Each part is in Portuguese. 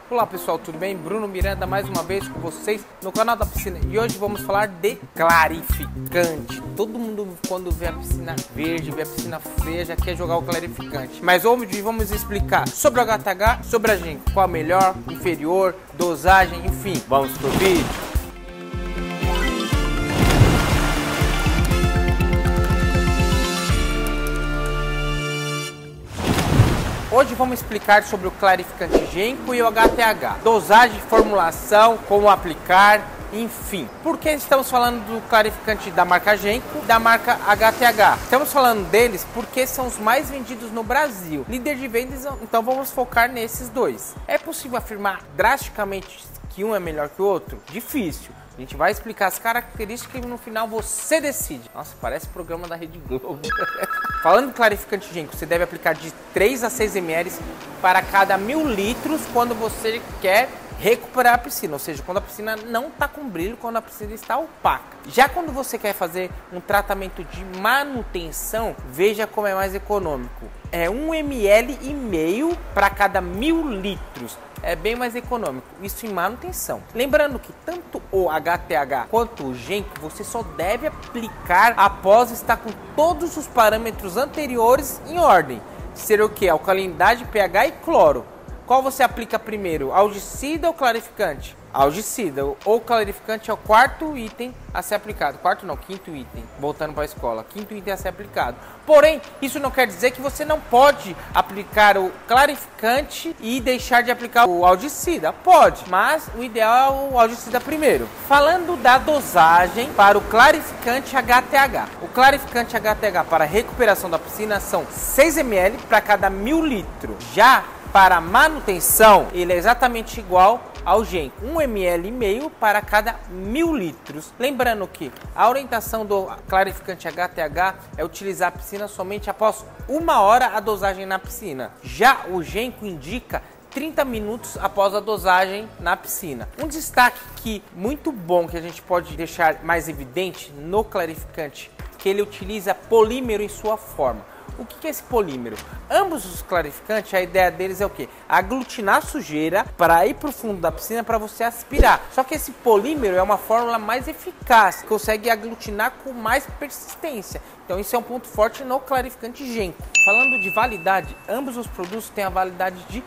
Olá pessoal, tudo bem? Bruno Miranda mais uma vez com vocês no canal da piscina e hoje vamos falar de clarificante. Todo mundo quando vê a piscina verde, vê a piscina fria já quer jogar o clarificante. Mas hoje vamos explicar sobre o HTH, sobre a Genco, qual é o melhor, inferior, dosagem, enfim. Vamos pro vídeo. Hoje vamos explicar sobre o clarificante Genco e o HTH, dosagem, formulação, como aplicar, enfim. Por que estamos falando do clarificante da marca Genco e da marca HTH? Estamos falando deles porque são os mais vendidos no Brasil, líder de vendas, então vamos focar nesses dois. É possível afirmar drasticamente que um é melhor que o outro? Difícil. A gente vai explicar as características e no final você decide. Nossa, parece programa da Rede Globo. Falando do clarificante Genco, você deve aplicar de 3 a 6 ml para cada 1000 litros quando você quer recuperar a piscina. Ou seja, quando a piscina não está com brilho, quando a piscina está opaca. Já quando você quer fazer um tratamento de manutenção, veja como é mais econômico. É 1,5 ml para cada 1000 litros. É bem mais econômico, isso em manutenção. Lembrando que tanto o HTH quanto o Genco você só deve aplicar após estar com todos os parâmetros anteriores em ordem. Ser o que? Alcalinidade, pH e cloro. Qual você aplica primeiro? Algicida ou clarificante? Algicida. O clarificante é o quarto item a ser aplicado. Quarto não, quinto item. Voltando para a escola. Quinto item a ser aplicado. Porém, isso não quer dizer que você não pode aplicar o clarificante e deixar de aplicar o algicida. Pode, mas o ideal é o algicida primeiro. Falando da dosagem para o clarificante HTH. O clarificante HTH para recuperação da piscina são 6 ml para cada 1000 litros. Já para manutenção, ele é exatamente igual ao Genco, 1,5 ml para cada 1000 litros. Lembrando que a orientação do clarificante HTH é utilizar a piscina somente após 1 hora a dosagem na piscina. Já o Genco indica 30 minutos após a dosagem na piscina. Um destaque muito bom que a gente pode deixar mais evidente no clarificante, que ele utiliza polímero em sua forma. O que é esse polímero? Ambos os clarificantes, a ideia deles é o quê? Aglutinar sujeira para ir para o fundo da piscina para você aspirar. Só que esse polímero é uma fórmula mais eficaz, consegue aglutinar com mais persistência. Então isso é um ponto forte no clarificante Genco. Falando de validade, ambos os produtos têm a validade de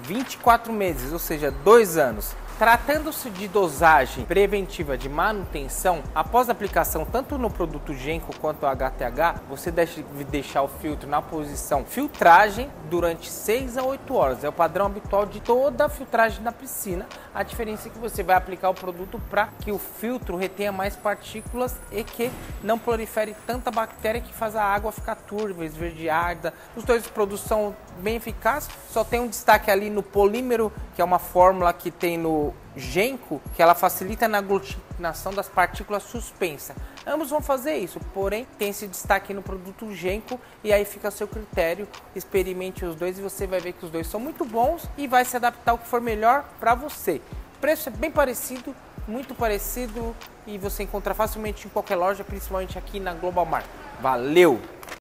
24 meses, ou seja, 2 anos. Tratando-se de dosagem preventiva de manutenção, após a aplicação tanto no produto Genco quanto o HTH, você deve deixar o filtro na posição filtragem durante 6 a 8 horas. É o padrão habitual de toda a filtragem da piscina. A diferença é que você vai aplicar o produto para que o filtro retenha mais partículas e que não prolifere tanta bactéria que faz a água ficar turva, esverdeada. Os dois produtos são bem eficazes, só tem um destaque ali no polímero, que é uma fórmula que tem no Genco, que ela facilita na aglutinação das partículas suspensas. Ambos vão fazer isso, porém tem esse destaque no produto Genco e aí fica a seu critério. Experimente os dois e você vai ver que os dois são muito bons e vai se adaptar ao que for melhor para você. O preço é bem parecido, muito parecido e você encontra facilmente em qualquer loja, principalmente aqui na Global Mar. Valeu!